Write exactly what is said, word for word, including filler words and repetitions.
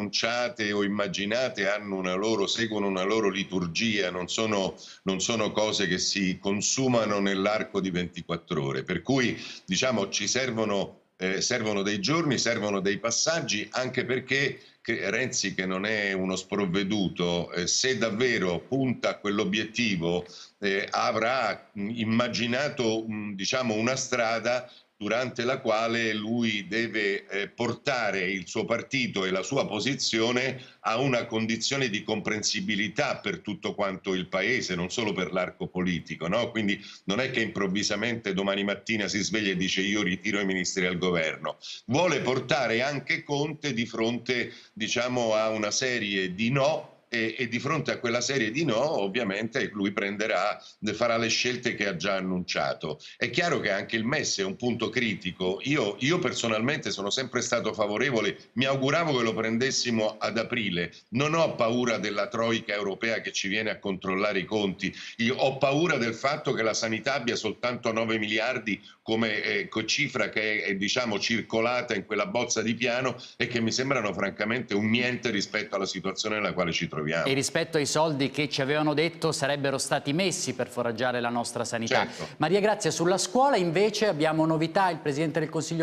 annunciate o immaginate hanno una loro, seguono una loro liturgia, non sono, non sono cose che si consumano nell'arco di ventiquattro ore. Per cui, diciamo, ci servono Eh, servono dei giorni, servono dei passaggi, anche perché che Renzi, che non è uno sprovveduto, eh, se davvero punta a quell'obiettivo, eh, avrà mh, immaginato mh, diciamo una strada durante la quale lui deve eh, portare il suo partito e la sua posizione a una condizione di comprensibilità per tutto quanto il paese, non solo per l'arco politico, no? Quindi non è che improvvisamente domani mattina si sveglia e dice io ritiro i ministri al governo. Vuole portare anche Conte di fronte, diciamo, a una serie di no, e, e di fronte a quella serie di no ovviamente lui prenderà, farà le scelte che ha già annunciato. È chiaro che anche il M E S è un punto critico. Io, io personalmente sono sempre stato favorevole, mi auguravo che lo prendessimo ad aprile. Non ho paura della troica europea che ci viene a controllare i conti. Io ho paura del fatto che la sanità abbia soltanto nove miliardi come eh, cifra che è, è diciamo circolata in quella bozza di piano e che mi sembrano francamente un niente rispetto alla situazione nella quale ci troviamo. E rispetto ai soldi che ci avevano detto sarebbero stati messi per foraggiare la nostra sanità. Certo. Maria Grazia, sulla scuola invece abbiamo novità, il Presidente del Consiglio